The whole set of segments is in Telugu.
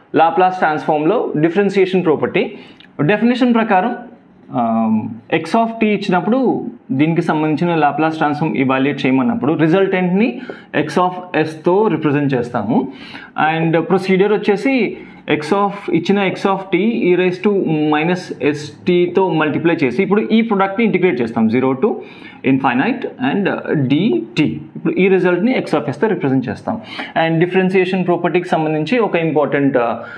లాప్లాస్ ట్రాన్స్ఫార్మ్లో డిఫరెన్షియేషన్ ప్రాపర్టీ. డెఫినేషన్ ప్రకారం ఎక్స్ ఆఫ్ టీ ఇచ్చినప్పుడు దీనికి సంబంధించిన లాప్లాస్ ట్రాన్స్ఫార్మ్ ఇవాల్యుయేట్ చేయమన్నప్పుడు రిజల్టెంట్ని ఎక్స్ ఆఫ్ ఎస్తో రిప్రజెంట్ చేస్తాము. అండ్ ప్రొసీజర్ వచ్చేసి ఇచ్చిన x of t e raise to minus ఎస్టీతో మల్టిప్లై చేసి ఇప్పుడు ఈ ప్రొడక్ట్ని ఇంటిగ్రేట్ చేస్తాం 0 to ఇన్ఫైనైట్ అండ్ డిటీ. ఇప్పుడు ఈ రిజల్ట్ని ఎక్స్ ఆఫ్ ఎస్తో రిప్రజెంట్ చేస్తాం. అండ్ డిఫరెన్షియేషన్ ప్రాపర్టీకి సంబంధించి ఒక ఇంపార్టెంట్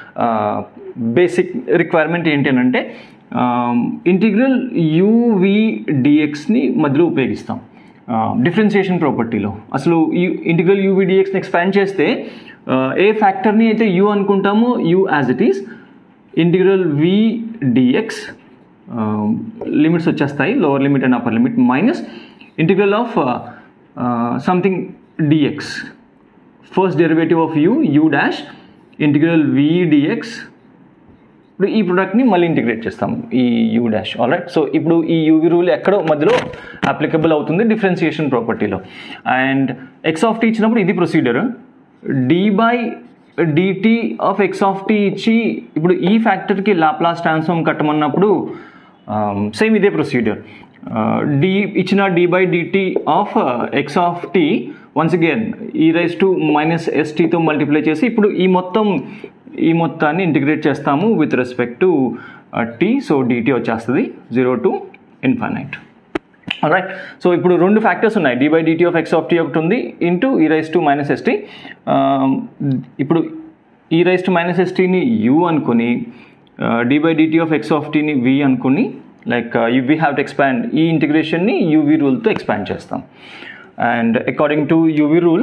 బేసిక్ రిక్వైర్మెంట్ ఏంటి అని అంటే ఇంటిగ్రల్ యూవి డిఎక్స్ని మధ్యలో ఉపయోగిస్తాం డిఫరెన్షియేషన్ ప్రాపర్టీలో. అసలు ఈ ఇంటిగ్రల్ యూవి డిఎక్స్ని ఎక్స్పాండ్ చేస్తే ఏ ఫ్యాక్టర్ని అయితే యూ అనుకుంటామో u as it is integral v d x limits వచ్చేస్తాయి, lower limit and upper limit, minus integral of something d x, first derivative of u dash integral v d x. ఇప్పుడు ఈ ప్రొడక్ట్ని మళ్ళీ ఇంటిగ్రేట్ చేస్తాం ఈ u dash. All right. So ఇప్పుడు ఈ యూవి రూల్ ఎక్కడో మధ్యలో అప్లికబుల్ అవుతుంది డిఫరెన్షియేషన్ ప్రాపర్టీలో. అండ్ ఎక్స్ ఆఫ్ టీ ఇచ్చినప్పుడు ఇది procedure. D by d t of x of t ఇచ్చి ఇప్పుడు ఈ ఫ్యాక్టర్కి లాప్లాస్ ట్రాన్స్ఫార్మ్ కట్టమన్నప్పుడు సేమ్ ఇదే ప్రొసీజర్. డి ఇచ్చిన d by d t of x of t once again e raise to minus ఎస్టీతో మల్టిప్లై చేసి ఇప్పుడు ఈ మొత్తాన్ని ఇంటిగ్రేట్ చేస్తాము with respect to t. So d t వచ్చేస్తుంది 0 to ఇన్ఫైనైట్. రైట్. సో ఇప్పుడు రెండు ఫ్యాక్టర్స్ ఉన్నాయి, d by d t of x of t ఒకటి ఉంది into e raise to minus s t. ఇప్పుడు ఈ రైస్ టు మైనస్ ఎస్టీని యూ అనుకుని d by d t of x of టీని వి అనుకుని like we have to expand ఈ ఇంటిగ్రేషన్ని యూవి రూల్తో ఎక్స్పాండ్ చేస్తాం. And according to u v rule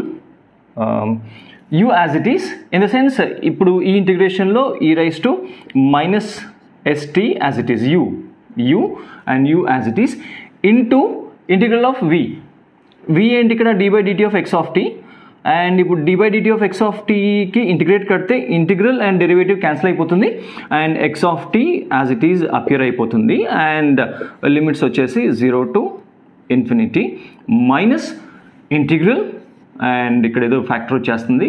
u as it is in the sense ఇప్పుడు ఈ ఇంటిగ్రేషన్లో e raise to minus s t as it is u and u as it is into integral of v ఏంటి ఇక్కడ d by d t of x of t. And ఇప్పుడు d by d t of x of టీకి ఇంటిగ్రేట్ కడితే ఇంటిగ్రల్ అండ్ డెరివేటివ్ క్యాన్సిల్ అయిపోతుంది and x of t as it is appear అయిపోతుంది. అండ్ లిమిట్స్ వచ్చేసి 0 to infinity minus integral and ఇక్కడ ఏదో ఫ్యాక్టర్ వచ్చేస్తుంది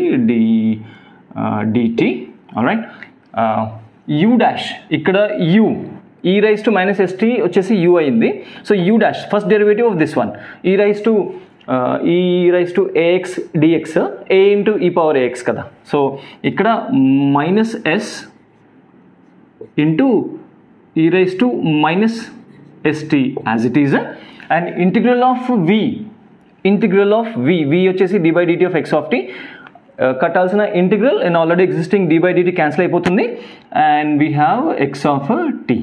డిటీ. ఆల్రైట్. యూ డాష్ ఇక్కడ u e raise to minus s t వచ్చేసి యూ అయింది. So u dash first derivative of this one e raise to a x d x a into ఈ పవర్ ఏఎక్స్ కదా. సో ఇక్కడ minus s into e raise to minus s t as it is. And integral of v వచ్చేసి d by d t of x of t కట్టాల్సిన integral and already existing d by d t cancel అయిపోతుంది and we have x of t.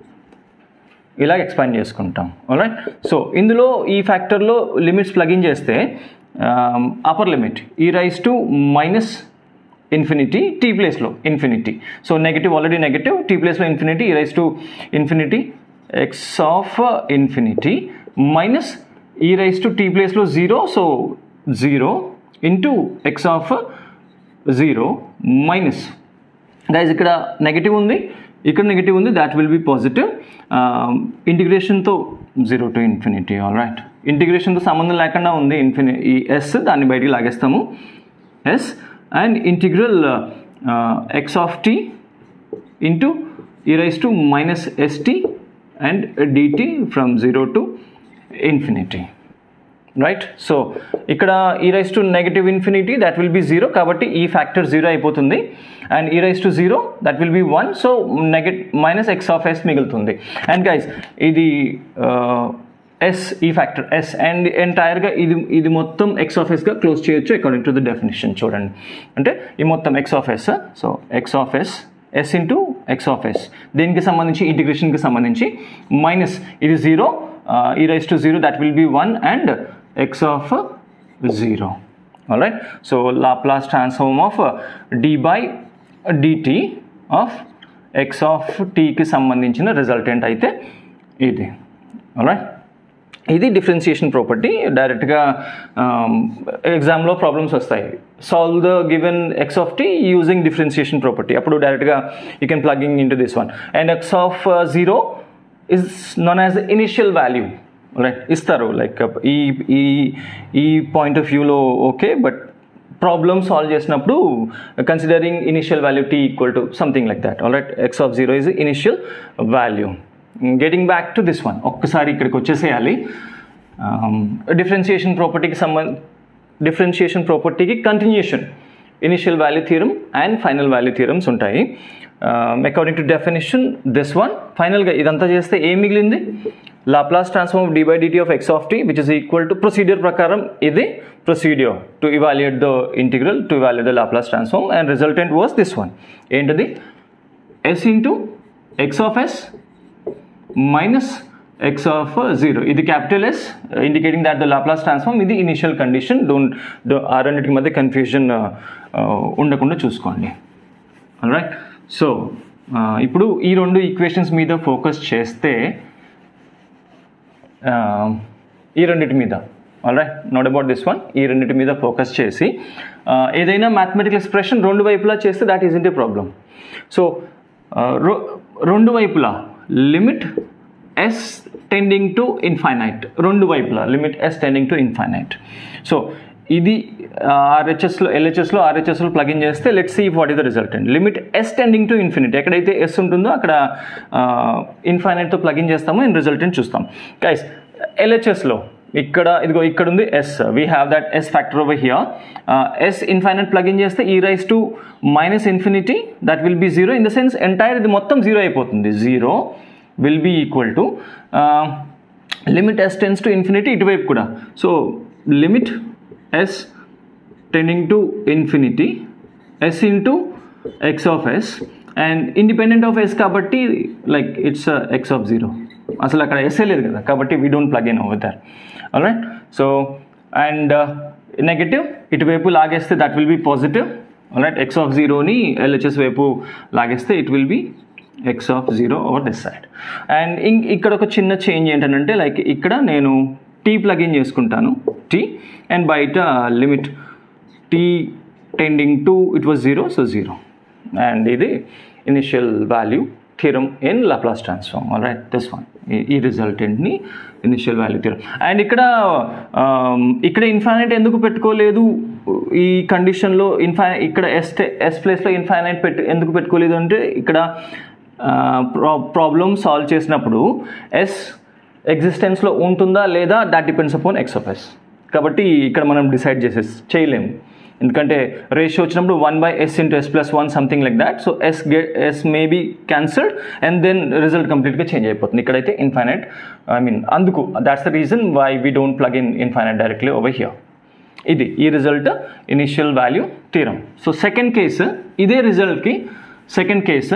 ఇలా ఎక్స్పాండ్ చేసుకుంటాం. ఆల్రైట్. సో ఇందులో ఈ ఫ్యాక్టర్లో లిమిట్స్ ప్లగిన్ చేస్తే upper limit e raise to minus infinity t ప్లేస్లో infinity. So negative already negative tea ప్లేస్లో infinity e raise to infinity x of infinity minus e raise to t ప్లేస్లో 0. So 0 into x of 0 minus guys ఇక్కడ నెగటివ్ ఉంది ఇక్కడ నెగటివ్ ఉంది దాట్ విల్ బి పాజిటివ్. ఇంటిగ్రేషన్తో 0 to ఇన్ఫినిటీ. All right. ఇంటిగ్రేషన్తో సంబంధం లేకుండా ఉంది ఈ ఎస్ దాన్ని బయటికి లాగేస్తాము s and integral x of t into e raise to minus s t and d t from 0 to infinity. Right. So ఇక్కడ ఈ raise to negative infinity that will be 0 కాబట్టి ఈ ఫ్యాక్టర్ 0 అయిపోతుంది and e raise to 0 that will be 1. So minus x of s మిగులుతుంది. అండ్ గైస్ ఇది ఎస్ ఈ ఫ్యాక్టర్ ఎస్ అండ్ ఎంటైర్గా ఇది మొత్తం ఎక్స్ ఆఫ్ ఎస్గా క్లోజ్ చేయొచ్చు అకార్డింగ్ టు ద డెఫినేషన్. చూడండి అంటే ఈ మొత్తం x of s. So x of s into x of s దీనికి సంబంధించి ఇంటిగ్రేషన్కి సంబంధించి మైనస్ ఇది 0 e raised to 0 that will be 1 and x of 0. All right. So Laplace transform of d by dt of x of t కి సంబంధించిన రిజల్టెంట్ అయితే ఇది. All right. ఇది డిఫరెన్షియేషన్ ప్రాపర్టీ. డైరెక్ట్గా ఎగ్జామ్లో ప్రాబ్లమ్స్ వస్తాయి. Solve the given x of t using differentiation property. అప్పుడు డైరెక్ట్గా you can plugging in to this one. And x of 0 is known as the initial value, right? ఇస్తారు లైక్ ఈ పాయింట్ ఆఫ్ వ్యూలో ఓకే బట్ ప్రాబ్లమ్ సాల్వ్ చేసినప్పుడు considering initial value t equal to something like that. All right, x of 0 is initial value. Getting back to this one, ఒక్కసారి ఇక్కడికి వచ్చేసేయాలి. డిఫరెన్షియేషన్ ప్రాపర్టీకి continuation initial value theorem and final value theorems ఉంటాయి. According to definition this one. ఫైనల్గా ఇదంతా చేస్తే ఏం మిగిలింది? Laplace transform of d by dt of x of t which is equal to procedure ప్రకారం ఇది procedure to evaluate the integral, to evaluate the Laplace transform, and resultant was this one. ఏంటది? s into x of s minus x of 0. ఇది capital S indicating that the Laplace transform. ఇది ఇనిషియల్ కండిషన్. ఆ రెండింటికి మధ్య కన్ఫ్యూజన్ ఉండకుండా చూసుకోండి. ఆల్రైట్, సో ఇప్పుడు ఈ రెండు ఈక్వేషన్స్ మీద ఫోకస్ చేస్తే ఈ రెండింటి మీద, all right, not about this one, ఈ రెండింటి మీద ఫోకస్ చేసి ఏదైనా మ్యాథమెటికల్ ఎక్స్ప్రెషన్ రెండు వైపులా చేస్తే దాట్ ఈజ్ ఇంట్ ఏ ప్రాబ్లం. సో రెండు వైపులా limit s tending to infinite, రెండు వైపులా limit s tending to infinite. So ఇది LHSలో RHSలో ప్లగిన్ చేస్తే let's see what is the resultant. Limit s tending to infinity, ఎక్కడైతే s ఉంటుందో అక్కడ ఇన్ఫైనైట్తో ప్లగిన్ చేస్తామో ఇన్ రిజల్టెంట్ చూస్తాం. గైస్, LHSలో ఇక్కడ ఇదిగో ఇక్కడ ఉంది s, we have that s factor over here. s infinite plug in చేస్తే e raise to minus infinity, that will be 0. In the sense entire ఇది మొత్తం 0 అయిపోతుంది. 0 will be equal to limit s tends to infinity ఇటువైపు కూడా. So limit s tending to infinity s into x of s, and independent of s కాబట్టి like it's x of 0. అసలు అక్కడ s లేదు కదా, కాబట్టి we don't plug in over there. alright, so and negative ఇటువైపు లాగేస్తే that will be positive. alright, x of 0ని LHS వైపు లాగేస్తే it will be x of 0 over this side. And ఇక్కడ ఒక చిన్న చేంజ్ ఏంటంటే లైక్ ఇక్కడ నేను t ప్లగిన్ చేసుకుంటాను, t, అండ్ బయట limit t tending to it was 0, so 0. And ఇది initial value theorem in Laplace transform. Alright, this one, ఈ రిజల్టెంట్ని ఇనిషియల్ వాల్యూ థియరం. అండ్ ఇక్కడ ఇన్ఫైనైట్ ఎందుకు పెట్టుకోలేదు ఈ కండిషన్లో? ఇక్కడ ఎస్ ప్లేస్లో ఇన్ఫైనైట్ ఎందుకు పెట్టుకోలేదు అంటే ఇక్కడ ప్రాబ్లమ్ సాల్వ్ చేసినప్పుడు s ఎగ్జిస్టెన్స్లో ఉంటుందా లేదా, that depends upon x of s. కాబట్టి ఇక్కడ మనం డిసైడ్ చేయలేము, ఎందుకంటే రేషియో వచ్చినప్పుడు 1/s into s plus 1 something like that. So s may be cancelled and then result కంప్లీట్గా చేంజ్ అయిపోతుంది. ఇక్కడైతే ఇన్ఫైనైట్, అందుకు that's the reason why we don't plug in infinite directly over here. ఇది ఈ result initial value theorem. So second case, ఇదే రిజల్ట్కి second case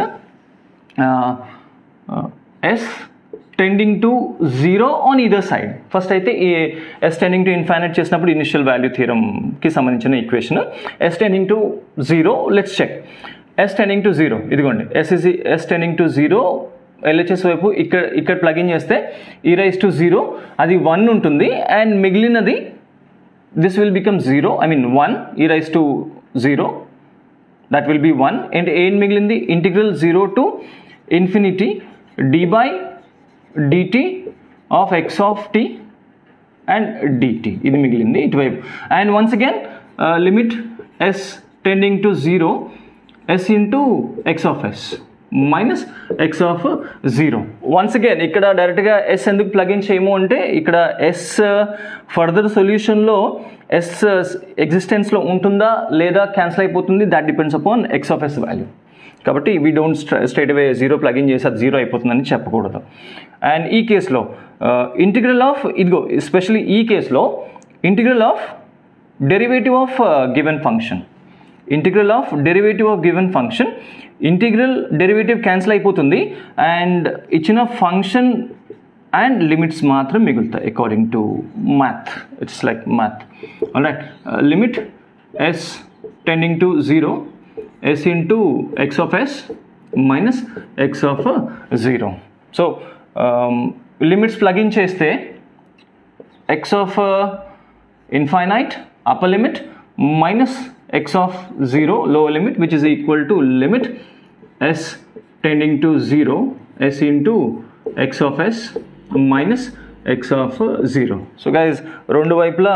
s tending to 0 on either side. First అయితే ఈ s టెండింగ్ టు ఇన్ఫైనైట్ చేసినప్పుడు ఇనిషియల్ వాల్యూ థియరంకి సంబంధించిన equation. s tending to 0, let's check. s tending to 0, ఇదిగోండి, s టెండింగ్ టు 0 LHS వైపు ఇక్కడ ప్లగిన్ చేస్తే e రైజ్ టు 0, అది 1 ఉంటుంది. అండ్ మిగిలినది this will become 0, 1, e raise to 0, that will be 1. and ఏం మిగిలింది? Integral 0 to infinity d by dt of x of t and dt, ఇది మిగిలింది ఇటువైపు. And once again limit s tending to 0 s into x of s minus x of 0. Once again ఇక్కడ డైరెక్ట్గా s ఎందుకు ప్లగిన్ చేయము అంటే ఇక్కడ s ఫర్దర్ సొల్యూషన్లో s ఎగ్జిస్టెన్స్లో ఉంటుందా లేదా క్యాన్సిల్ అయిపోతుంది, that depends upon x of s value. కాబట్టి we don't straight away 0 plug in చేసి అది 0 అయిపోతుందని చెప్పకూడదు. అండ్ ఈ కేసులో ఇంటిగ్రల్ ఆఫ్, ఇదిగో ఎస్పెషలీ ఈ కేసులో integral of derivative of given function, integral of derivative of given function, integral derivative cancel అయిపోతుంది అండ్ ఇచ్చిన ఫంక్షన్ అండ్ లిమిట్స్ మాత్రం మిగులుతాయి according to math. It's like math. Alright, limit s tending to 0 s into x of s minus x of 0. So limits plug in చేస్తే x of infinite upper limit minus x of 0 lower limit, which is equal to limit s tending to 0 s into x of s minus x of 0. So guys, రెండు వైపులా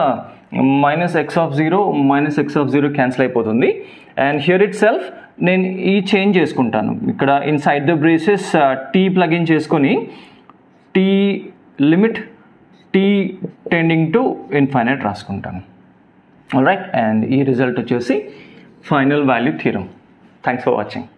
-x(0) క్యాన్సిల్ అయిపోతుంది. అండ్ హియర్ ఇట్ సెల్ఫ్ నేను ఈ చేంజ్ చేసుకుంటాను. ఇక్కడ inside the braces t plug in చేసుకొని t limit t tending to infinite రాసుకుంటాను. ఆల్రైట్, అండ్ ఈ రిజల్ట్ వచ్చేసి final value theorem. Thanks for watching.